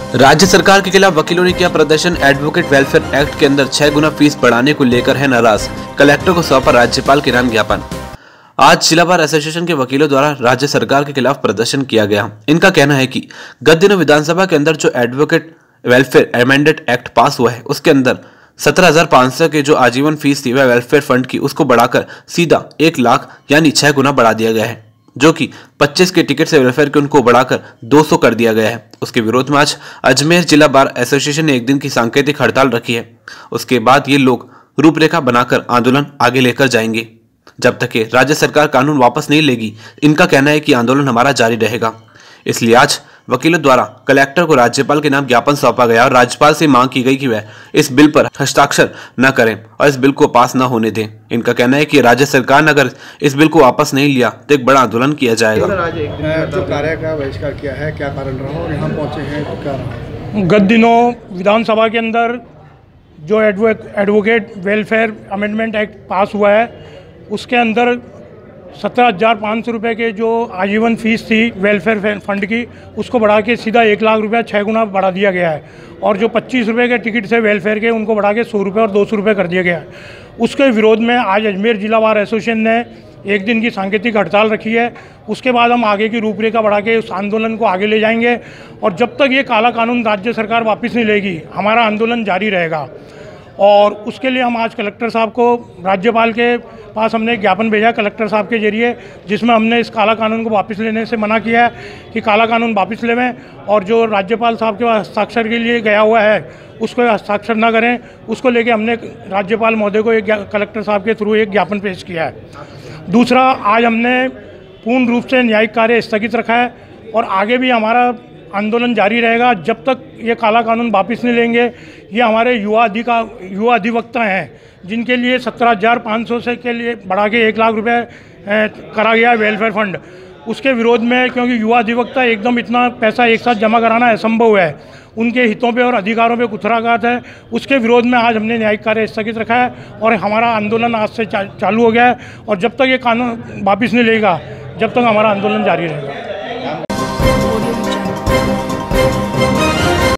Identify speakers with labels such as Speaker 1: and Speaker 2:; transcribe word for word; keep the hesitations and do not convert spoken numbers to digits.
Speaker 1: राज्य सरकार के खिलाफ वकीलों ने किया प्रदर्शन। एडवोकेट वेलफेयर एक्ट के अंदर छह गुना फीस बढ़ाने को लेकर है नाराज। कलेक्टर को सौंपा राज्यपाल के नाम ज्ञापन। आज जिला बार एसोसिएशन के वकीलों द्वारा राज्य सरकार के खिलाफ प्रदर्शन किया गया। इनका कहना है कि गत दिनों विधानसभा के अंदर जो advocate welfare amended act pass हुआ है उसके अंदर सत्रह हजार पाँच सौ के जो आजीवन फीस थी वह वेलफेयर फंड की, उसको बढ़ाकर सीधा एक लाख यानी छह गुना बढ़ा दिया गया है, जो कि पच्चीस के टिकट से वेलफेयर के उनको बढ़ाकर दो सौ कर दिया गया है। उसके विरोध में आज अजमेर जिला बार एसोसिएशन ने एक दिन की सांकेतिक हड़ताल रखी है। उसके बाद ये लोग रूपरेखा बनाकर आंदोलन आगे लेकर जाएंगे जब तक कि राज्य सरकार कानून वापस नहीं लेगी। इनका कहना है कि आंदोलन हमारा जारी रहेगा। इसलिए आज वकीलों द्वारा कलेक्टर को राज्यपाल के नाम ज्ञापन सौंपा गया और राज्यपाल से मांग की गई कि वह इस बिल पर हस्ताक्षर न करें और इस बिल को पास न होने दें। इनका कहना है कि राज्य सरकार ने अगर इस बिल को वापस नहीं लिया तो एक बड़ा आंदोलन किया जाएगा।
Speaker 2: जो कार्य का बहिष्कार किया है, क्या कारण रहा और यहाँ पहुँचे हैं तो क्या रहा?
Speaker 3: गत दिनों विधानसभा के अंदर जो advocate welfare amendment act pass हुआ है उसके अंदर सत्रह हज़ार पाँच सौ रुपये के जो आजीवन फीस थी वेलफेयर फंड की उसको बढ़ा के सीधा एक लाख रुपया छः गुना बढ़ा दिया गया है और जो पच्चीस रुपये के टिकट से वेलफेयर के उनको बढ़ा के सौ रुपये और दो सौ रुपये कर दिया गया है। उसके विरोध में आज अजमेर जिला बार एसोसिएशन ने एक दिन की सांकेतिक हड़ताल रखी है। उसके बाद हम आगे की रूपरेखा बढ़ा के उस आंदोलन को आगे ले जाएंगे और जब तक ये काला कानून राज्य सरकार वापस नहीं लेगी हमारा आंदोलन जारी रहेगा। और उसके लिए हम आज कलेक्टर साहब को, राज्यपाल के पास हमने एक ज्ञापन भेजा कलेक्टर साहब के जरिए, जिसमें हमने इस काला कानून को वापस लेने से मना किया है कि काला कानून वापस लेवें और जो राज्यपाल साहब के पास हस्ताक्षर के लिए गया हुआ है उसको हस्ताक्षर ना करें। उसको लेके हमने राज्यपाल महोदय को एक कलेक्टर साहब के थ्रू एक ज्ञापन पेश किया है। दूसरा, आज हमने पूर्ण रूप से न्यायिक कार्य स्थगित रखा है और आगे भी हमारा आंदोलन जारी रहेगा जब तक ये काला कानून वापस नहीं लेंगे। ये हमारे युवा अधिका युवा अधिवक्ता हैं जिनके लिए सत्रह हज़ार पाँच सौ से के लिए बढ़ा के एक लाख रुपए करा गया है वेलफेयर फंड। उसके विरोध में, क्योंकि युवा अधिवक्ता एकदम इतना पैसा एक साथ जमा कराना असंभव है, उनके हितों पे और अधिकारों पे कुथराघात है, उसके विरोध में आज हमने न्यायिक कार्य स्थगित रखा है और हमारा आंदोलन आज से चा, चालू हो गया है और जब तक ये कानून वापस नहीं लेगा जब तक हमारा आंदोलन जारी रहेगा।